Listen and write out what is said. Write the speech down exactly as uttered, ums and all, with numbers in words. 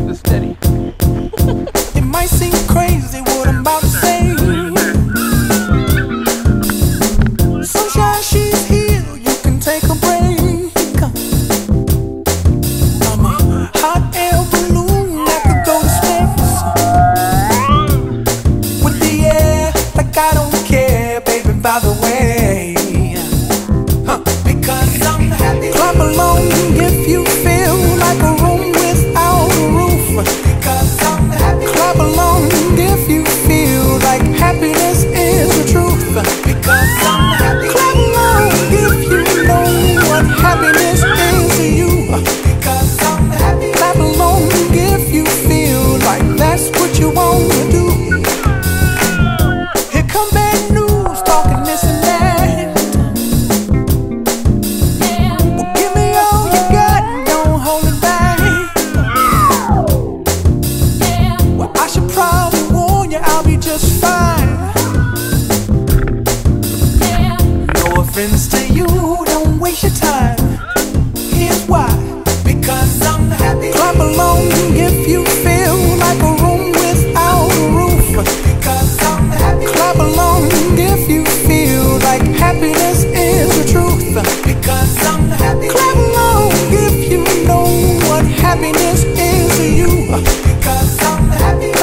is steady. It might seem crazy what I'm about to say. Sunshine, she's here, you can take a break. I'm a hot air balloon that could go to space. With the air, like I don't care, baby, by the way. Huh. Because I'm happy. Clap along if you feel like a room without a roof. Because I'm happy. Clap along if you feel like happiness is the truth. Because I'm happy. Clap along if you know what happiness is to you. Because I'm happy. Clap along if you feel like that's what you want to do. Here come bad news, talking this and that. Well, give me all you got, don't hold it back. Well, I should probably warn you, I'll be just fine. No offense to you, don't waste your time. Here's why. Because I'm happy. Clap along if you feel like a room without a roof. Because I'm happy. Clap along if you feel like happiness is the truth. Because I'm happy. Clap along if you know what happiness is to you. Because I'm happy.